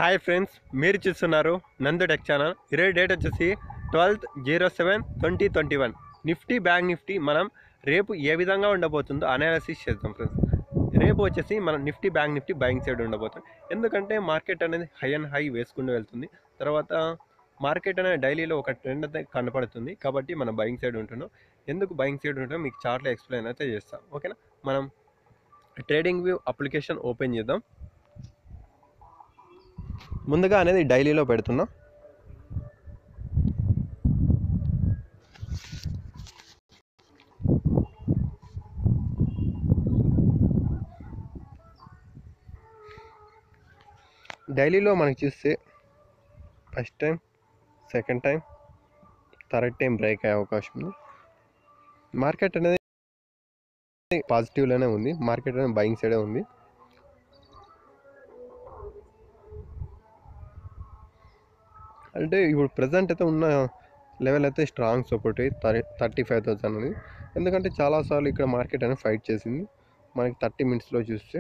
Hi friends, మీరు చూస్తున్నారు నందు టెక్ ఛానల్. ఈరోజు డేట్ వచ్చేసి 12/07/2021. నిఫ్టీ బ్యాంక్ నిఫ్టీ మనం రేపు ఏ విధంగా ఉండబోతుందో అనాలిసిస్ చేద్దాం ఫ్రెండ్స్. రేపు వచ్చేసి మనం Nifty bank Nifty buying side ఉండబోతుంది. ఎందుకంటే మార్కెట్ అనేది హై అండ్ హై వేసుకుంటూ వెళ్తుంది. తర్వాత మార్కెట్ అనేది డైలీలో ఒక ట్రెండ్ అయితే కనపడుతుంది. కాబట్టి మనం బయింగ్ సైడ్ ఉంటున్నాం. ఎందుకు బయింగ్ సైడ్ ఉంటున్నాం మీకు చార్ట్లో ఎక్స్ప్లెయిన్ అయితే చేస్తాం. ఓకేనా, మనం ట్రేడింగ్ వ్యూ అప్లికేషన్ ఓపెన్ చేద్దాం. ముందుగా అనేది డైలీలో పెడుతున్నా. డైలీలో మనకి చూస్తే first time, second time, third time break అయ్యే అవకాశం ఉంది. మార్కెట్ అనేది పాజిటివ్లోనే ఉంది. మార్కెట్ అనేది బయింగ్ సైడే ఉంది. అంటే ఇప్పుడు ప్రజెంట్ అయితే ఉన్న లెవెల్ అయితే స్ట్రాంగ్ సపోర్ట్ 35,000 అనేది. ఎందుకంటే చాలాసార్లు ఇక్కడ మార్కెట్ అనేది ఫైట్ చేసింది. మనకి 30 మినిట్స్లో చూస్తే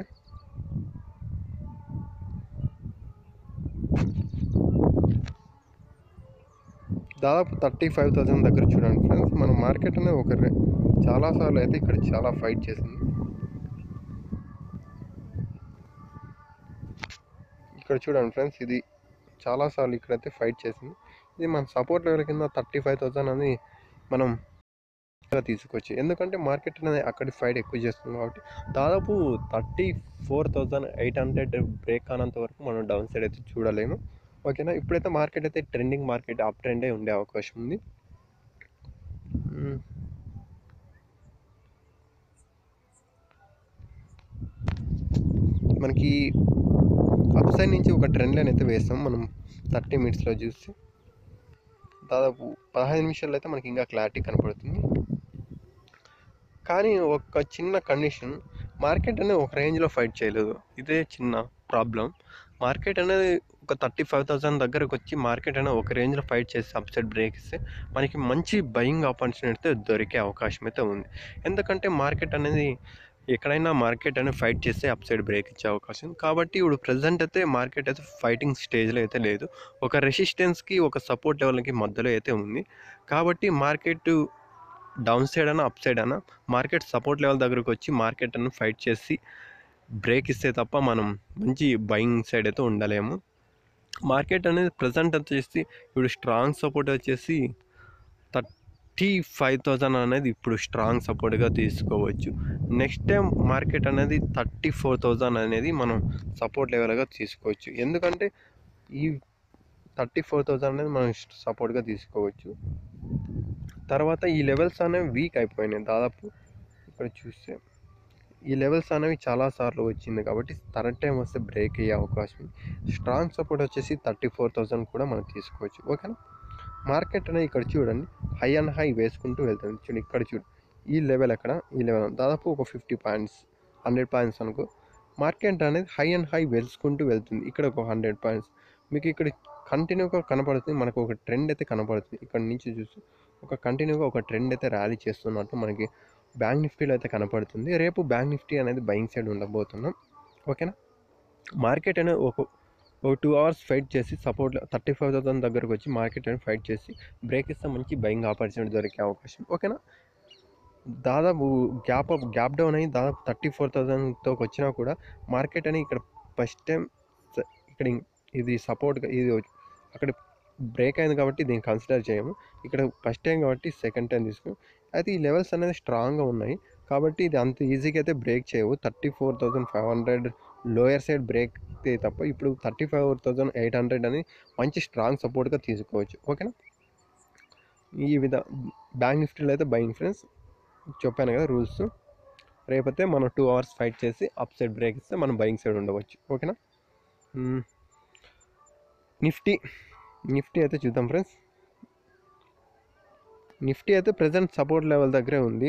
దాదాపు 35,000 దగ్గర చూడండి ఫ్రెండ్స్. మన మార్కెట్ అనేది చాలాసార్లు అయితే ఇక్కడ చాలా ఫైట్ చేసింది. ఇక్కడ చూడండి ఫ్రెండ్స్, ఇది చాలాసార్లు ఇక్కడైతే ఫైట్ చేసింది. ఇది మన సపోర్ట్ లెవెల్ కింద 35,000 అని మనం తీసుకోవచ్చు. ఎందుకంటే మార్కెట్ అనేది అక్కడ ఫైట్ ఎక్కువ చేస్తుంది కాబట్టి దాదాపు 34,800 బ్రేక్ కానంత వరకు మనం డౌన్ సైడ్ అయితే చూడలేము. ఓకేనా, ఇప్పుడైతే మార్కెట్ అయితే ట్రెండింగ్ మార్కెట్, అప్ ట్రెండే ఉండే అవకాశం ఉంది. మనకి అప్ సైడ్ నుంచి ఒక ట్రెండ్ లైన్ అయితే వేస్తాం. మనం 30 మినిట్స్లో చూస్తే దాదాపు 15 నిమిషాల్లో అయితే మనకి ఇంకా క్లారిటీ కనపడుతుంది. కానీ ఒక చిన్న కండిషన్, మార్కెట్ అనేది ఒక రేంజ్లో ఫైట్ చేయలేదు. ఇదే చిన్న ప్రాబ్లం. మార్కెట్ అనేది ఒక 35,000 దగ్గరకు వచ్చి మార్కెట్ అనేది ఒక రేంజ్లో ఫైట్ చేసి అప్ సైడ్ బ్రేక్ ఇస్తే మనకి మంచి బయింగ్ ఆపర్చునిటీ దొరికే అవకాశం అయితే ఉంది. ఎందుకంటే మార్కెట్ అనేది ఎక్కడైనా మార్కెట్ అనేది ఫైట్ చేస్తే అప్ సైడ్ బ్రేక్ ఇచ్చే అవకాశం. కాబట్టి ఇప్పుడు ప్రజెంట్ అయితే మార్కెట్ అయితే ఫైటింగ్ స్టేజ్లో అయితే లేదు. ఒక రెసిస్టెన్స్కి, ఒక సపోర్ట్ లెవెల్కి మధ్యలో అయితే ఉంది. కాబట్టి మార్కెట్ డౌన్ సైడ్ అయినా అప్ సైడ్ అయినా మార్కెట్ సపోర్ట్ లెవెల్ దగ్గరకు వచ్చి మార్కెట్ అನ್ನು ఫైట్ చేసి బ్రేక్ ఇస్తే తప్ప మనం మంచి బయింగ్ సైడ్ అయితే ఉండలేము. మార్కెట్ అనేది ప్రజెంట్ వచ్చేసి ఇప్పుడు స్ట్రాంగ్ సపోర్ట్ వచ్చేసి 35,000 అనేది ఇప్పుడు స్ట్రాంగ్ సపోర్ట్గా తీసుకోవచ్చు. నెక్స్ట్ టైం మార్కెట్ అనేది 34,000 అనేది మనం సపోర్ట్ లెవెల్గా తీసుకోవచ్చు. ఎందుకంటే ఈ 34,000 అనేది మనం సపోర్ట్గా తీసుకోవచ్చు. తర్వాత ఈ లెవెల్స్ అనేవి వీక్ అయిపోయినాయి. దాదాపు ఇక్కడ చూస్తే ఈ లెవెల్స్ అనేవి చాలాసార్లు వచ్చింది కాబట్టి థర్డ్ టైం వస్తే బ్రేక్ అయ్యే అవకాశం. స్ట్రాంగ్ సపోర్ట్ వచ్చేసి 34,000 కూడా మనం తీసుకోవచ్చు. ఓకేనా, మార్కెట్ అనేది ఇక్కడ చూడండి హై అండ్ హై వేసుకుంటూ వెళ్తుంది. చూడండి ఇక్కడ చూడండి, ఈ లెవెల్ ఎక్కడ, ఈ లెవెల్ దాదాపు ఒక 50 పాయింట్స్, 100 పాయింట్స్ అనుకో. మార్కెట్ అనేది హై అండ్ హై వేసుకుంటూ వెళ్తుంది. ఇక్కడ ఒక 100 పాయింట్స్ మీకు ఇక్కడ కంటిన్యూగా కనపడుతుంది. మనకు ఒక ట్రెండ్ అయితే కనపడుతుంది. ఇక్కడ నుంచి చూస్తే ఒక కంటిన్యూగా ఒక ట్రెండ్ అయితే ర్యాలీ చేస్తున్నట్టు మనకి బ్యాంక్ నిఫ్టీలో అయితే కనపడుతుంది. రేపు బ్యాంక్ నిఫ్టీ అనేది బయింగ్ సైడ్ ఉండబోతున్నాం. ఓకేనా, మార్కెట్ అనేది ఒక 2 అవర్స్ ఫైట్ చేసి సపోర్ట్ 35,000 దగ్గరకు వచ్చి మార్కెట్ అనేది ఫైట్ చేసి బ్రేక్ ఇస్తే మంచి బయింగ్ ఆపర్చునిటీ దొరికే అవకాశం. ఓకేనా, దాదాపు గ్యాప్ డౌన్ అయ్యి దాదాపు 34,000తో వచ్చినా కూడా మార్కెట్ అని ఇక్కడ ఫస్ట్ టైం ఇక్కడ ఇది సపోర్ట్గా ఇది అక్కడ బ్రేక్ అయింది కాబట్టి దీన్ని కన్సిడర్ చేయము. ఇక్కడ ఫస్ట్ టైం కాబట్టి సెకండ్ టైం తీసుకుని అయితే ఈ లెవెల్స్ అనేది స్ట్రాంగ్గా ఉన్నాయి కాబట్టి ఇది అంత ఈజీగా అయితే బ్రేక్ చేయవు. 34,500 లోయర్ సైడ్ బ్రేక్ తప్ప ఇప్పుడు 35,800 అని మంచి స్ట్రాంగ్ సపోర్ట్గా తీసుకోవచ్చు. ఓకేనా, ఈ బ్యాంక్ నిఫ్టీలో అయితే బయింగ్ ఫ్రెండ్స్ చెప్పాను కదా రూల్స్. రేపైతే మనం 2 అవర్స్ ఫైట్ చేసి అప్ సైడ్ బ్రేక్ ఇస్తే మనం బయింగ్ సైడ్ ఉండవచ్చు. ఓకేనా, నిఫ్టీ అయితే చూద్దాం ఫ్రెండ్స్. నిఫ్టీ అయితే ప్రజెంట్ సపోర్ట్ లెవెల్ దగ్గరే ఉంది.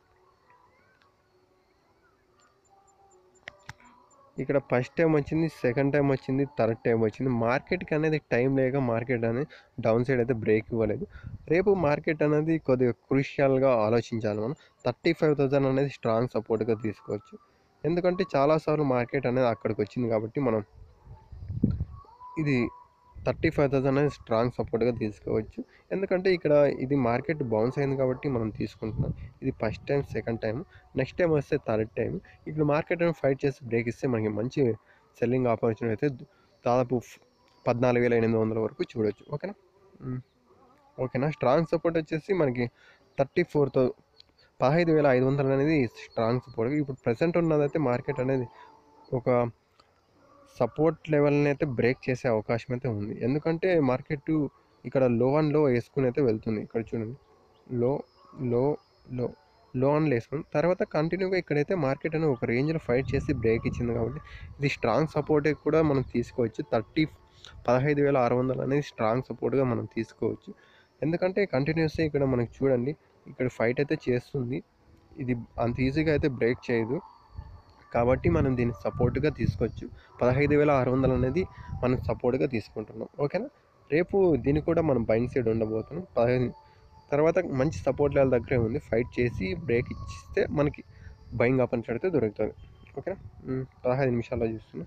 ఇక్కడ ఫస్ట్ టైం వచ్చింది, సెకండ్ టైం వచ్చింది, థర్డ్ టైం వచ్చింది. మార్కెట్కి అనేది టైం లేక మార్కెట్ అనేది డౌన్ సైడ్ అయితే బ్రేక్ ఇవ్వలేదు. రేపు మార్కెట్ అనేది కొద్దిగా క్రూషియల్గా ఆలోచించాలి. మనం 35,000 అనేది స్ట్రాంగ్ సపోర్ట్గా తీసుకోవచ్చు. ఎందుకంటే చాలాసార్లు మార్కెట్ అనేది అక్కడికి వచ్చింది కాబట్టి మనం ఇది 35,000 అనేది స్ట్రాంగ్ సపోర్ట్గా తీసుకోవచ్చు. ఎందుకంటే ఇక్కడ ఇది మార్కెట్ బౌన్స్ అయింది కాబట్టి మనం తీసుకుంటున్నాం. ఇది first time, second time, next time వస్తే థర్డ్ టైం. ఇప్పుడు మార్కెట్ ఫైట్ చేసి బ్రేక్ ఇస్తే మనకి మంచి సెల్లింగ్ ఆపర్చునిటీ అయితే దాదాపు 14,800 వరకు చూడొచ్చు. ఓకేనా. ఓకేనా. స్ట్రాంగ్ సపోర్ట్ వచ్చేసి మనకి 15,500 అనేది స్ట్రాంగ్ సపోర్ట్. ఇప్పుడు ప్రెసెంట్ ఉన్నదైతే మార్కెట్ అనేది ఒక సపోర్ట్ లెవెల్ని అయితే బ్రేక్ చేసే అవకాశం అయితే ఉంది. ఎందుకంటే మార్కెట్ ఇక్కడ లో అండ్ లో వేసుకుని అయితే వెళ్తుంది. ఇక్కడ చూడండి, లో లో లో లో అండ్ వేసుకుని తర్వాత కంటిన్యూగా ఇక్కడైతే మార్కెట్ అనేది ఒక రేంజ్లో ఫైట్ చేసి బ్రేక్ ఇచ్చింది కాబట్టి ఇది స్ట్రాంగ్ సపోర్ట్ కూడా మనం తీసుకోవచ్చు. 15,600 అనేది స్ట్రాంగ్ సపోర్ట్గా మనం తీసుకోవచ్చు. ఎందుకంటే కంటిన్యూస్గా ఇక్కడ మనకి చూడండి, ఇక్కడ ఫైట్ అయితే చేస్తుంది. ఇది అంత ఈజీగా అయితే బ్రేక్ చేయదు కాబట్టి మనం దీన్ని సపోర్ట్గా తీసుకోవచ్చు. 15,600 అనేది మనం సపోర్ట్గా తీసుకుంటున్నాం. ఓకేనా. రేపు దీన్ని కూడా మనం బయింగ్ సైడ్ ఉండబోతున్నాం. 15 తర్వాత మంచి సపోర్ట్ లెవెల్ దగ్గరే ఉంది. ఫైట్ చేసి బ్రేక్ ఇచ్చిస్తే మనకి బయింగ్ ఆపర్చునిటీ అయితే దొరుకుతుంది. ఓకేనా. 15 నిమిషాల్లో చూస్తున్నాం.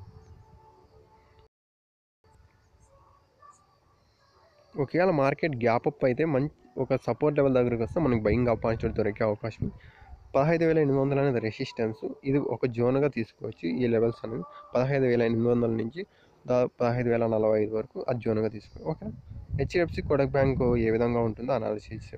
ఒకవేళ మార్కెట్ గ్యాప్ అప్ అయితే మంచి ఒక సపోర్ట్ లెవెల్ దగ్గరికి వస్తే మనకి బయింగ్ ఆపర్చునిటీ దొరికే అవకాశం ఉంది. 15,800 అనేది రెసిస్టెన్స్. ఇది ఒక జోన్గా తీసుకోవచ్చు. ఈ లెవెల్స్ అనేవి 15,800 నుంచి 15,045 వరకు ఆ జోన్గా తీసుకోవచ్చు. ఓకే. హెచ్డిఎఫ్సి కోటక్ బ్యాంక్ ఏ విధంగా ఉంటుందో అనాలిసిస్.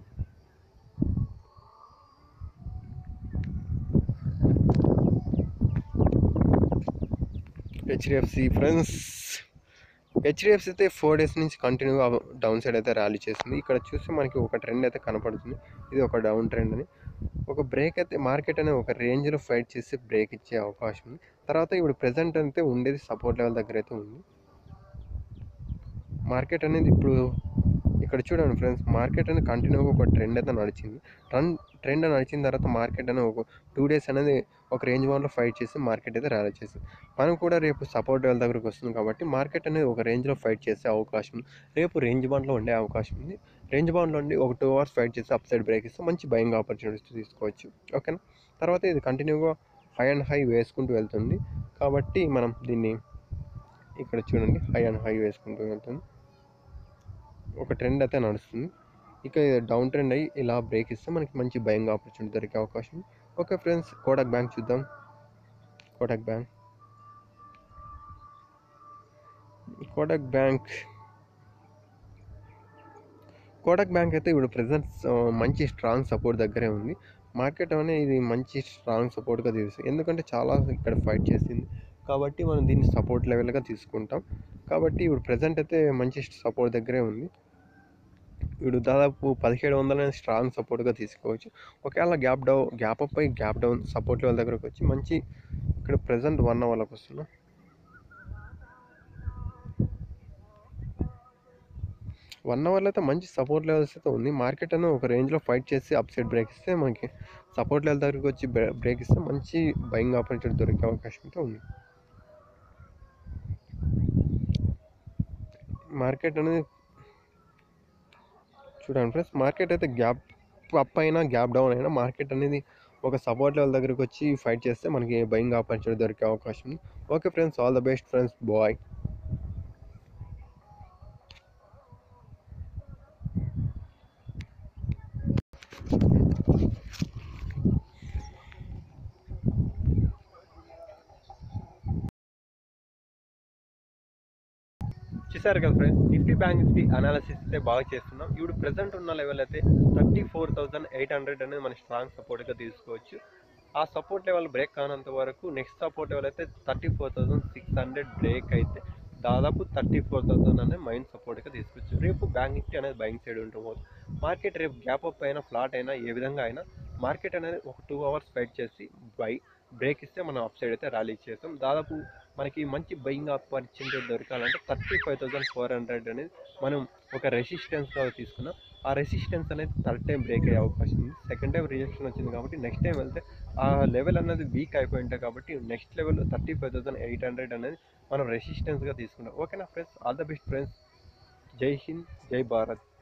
హెచ్డిఎఫ్సి ఫ్రెండ్స్, హెచ్డిఎఫ్సి అయితే 4 డేస్ నుంచి కంటిన్యూగా డౌన్ సైడ్ అయితే ర్యాలీ చేస్తుంది. ఇక్కడ చూస్తే మనకి ఒక ట్రెండ్ అయితే కనపడుతుంది. ఇది ఒక డౌన్ ట్రెండ్ అని. ఒక బ్రేక్ అయితే మార్కెట్ అనేది ఒక రేంజ్లో ఫైట్ చేసి బ్రేక్ ఇచ్చే అవకాశం ఉంది. తర్వాత ఇప్పుడు ప్రెజెంట్ అయితే ఉండేది సపోర్ట్ లెవెల్ దగ్గర అయితే ఉంది. మార్కెట్ అనేది ఇప్పుడు ఇక్కడ చూడండి ఫ్రెండ్స్, మార్కెట్ అనేది కంటిన్యూగా ఒక ట్రెండ్ అయితే నడిచింది. ట్రెండ్ నడిచిన తర్వాత మార్కెట్ అనేది ఒక 2 డేస్ అనేది ఒక రేంజ్ బౌండ్లో ఫైట్ చేసి మార్కెట్ అయితే ర్యాలీ చేసింది. మనం కూడా రేపు సపోర్ట్ లెవెల్ దగ్గరకు వస్తుంది కాబట్టి మార్కెట్ అనేది ఒక రేంజ్లో ఫైట్ చేసే అవకాశం ఉంది. రేపు రేంజ్ బౌండ్లో ఉండే అవకాశం ఉంది. రేంజ్ బౌండ్లో ఉండి ఒక 2 అవర్స్ ఫైట్ చేసి అప్ సైడ్ బ్రేక్ ఇస్తే మంచి బయింగ్ ఆపర్చునిటీస్ తీసుకోవచ్చు. ఓకేనా. తర్వాత ఇది కంటిన్యూగా హై అండ్ హై వేసుకుంటూ వెళ్తుంది కాబట్టి మనం దీన్ని ఇక్కడ చూడండి, హై అండ్ హై వేసుకుంటూ వెళ్తుంది. ఒక ట్రెండ్ అయితే నడుస్తుంది. ఇక డౌన్ ట్రెండ్ అయ్యి ఇలా బ్రేక్ ఇస్తే మనకి మంచి బయింగ్ ఆపర్చునిటీ దొరికే అవకాశం. ఓకే ఫ్రెండ్స్, కోటక్ బ్యాంక్ చూద్దాం. కోటక్ బ్యాంక్ అయితే ఇప్పుడు ప్రెజెంట్ మంచి స్ట్రాంగ్ సపోర్ట్ దగ్గరే ఉంది. మార్కెట్ అనేది ఇది మంచి స్ట్రాంగ్ సపోర్ట్గా తెలుస్తుంది. ఎందుకంటే చాలా ఇక్కడ ఫైట్ చేసింది కాబట్టి మనం దీన్ని సపోర్ట్ లెవెల్గా తీసుకుంటాం. కాబట్టి ఇప్పుడు ప్రెజెంట్ అయితే మంచి సపోర్ట్ దగ్గరే ఉంది. ఇప్పుడు దాదాపు 1700 స్ట్రాంగ్ సపోర్ట్గా తీసుకోవచ్చు. ఒకవేళ గ్యాప్ అప్ అయి గ్యాప్ డౌన్ సపోర్ట్ లెవెల్ దగ్గరకు వచ్చి మంచి ఇక్కడ ప్రెజెంట్ 1 అవర్లకు వస్తున్నాం. 1 అవర్లో అయితే మంచి సపోర్ట్ లెవెల్స్ అయితే ఉంది. మార్కెట్ అనేది ఒక రేంజ్లో ఫైట్ చేసి అప్ సైడ్ బ్రేక్ ఇస్తే మనకి సపోర్ట్ లెవెల్ దగ్గరకు వచ్చి బ్రేక్ ఇస్తే మంచి బయింగ్ ఆపర్చునిటీ దొరికే అవకాశం అయితే ఉంది. మార్కెట్ అనేది చూడండి ఫ్రెండ్స్, మార్కెట్ అయితే గ్యాప్ అప్ అయినా గ్యాప్ డౌన్ అయినా మార్కెట్ అనేది ఒక సపోర్ట్ లెవెల్ దగ్గరికి వచ్చి ఫైట్ చేస్తే మనకి బయింగ్ ఆపర్చునిటీ దొరికే అవకాశం ఉంది. Okay friends, all the best friends, bye. చూసారు కదా friends, Nifty bank Nifty analysis అయితే బాగా చేస్తున్నాం. ఇప్పుడు ప్రెసెంట్ ఉన్న లెవెల్ అయితే 34,800 అనేది మన స్ట్రాంగ్ సపోర్ట్గా తీసుకోవచ్చు. ఆ సపోర్ట్ లెవెల్ బ్రేక్ కానంత వరకు నెక్స్ట్ సపోర్ట్ లెవెల్ అయితే 34,600 బ్రేక్ అయితే దాదాపు 34,000 అనేది మైండ్ సపోర్ట్గా తీసుకోవచ్చు. రేపు బ్యాంక్ నిఫ్టీ అనేది బయింగ్ సైడ్ ఉంటుంది. మార్కెట్ రేపు గ్యాప్ అప్ అయినా ఫ్లాట్ అయినా ఏ విధంగా అయినా మార్కెట్ అనేది ఒక 2 అవర్స్ ఫైట్ చేసి బ్రేక్ ఇస్తే మనం అప్ సైడ్ అయితే ర్యాలీ చేస్తాం. దాదాపు మనకి మంచి బయింగ్ ఆపర్చునిటీ దొరకాలంటే 35,400 అనేది మనం ఒక రెసిస్టెన్స్గా తీసుకున్నాం. ఆ రెసిస్టెన్స్ అనేది థర్డ్ టైం బ్రేక్ అయ్యే అవకాశం ఉంది. సెకండ్ టైం రిజెక్షన్ వచ్చింది కాబట్టి నెక్స్ట్ టైం వెళ్తే ఆ లెవెల్ అనేది వీక్ అయిపోయి ఉంటాయి కాబట్టి నెక్స్ట్ లెవెల్ 35,800 అనేది మనం రెసిస్టెన్స్గా తీసుకున్నాం. ఓకేనా friends, all the best friends. జై హింద్, జై భారత్.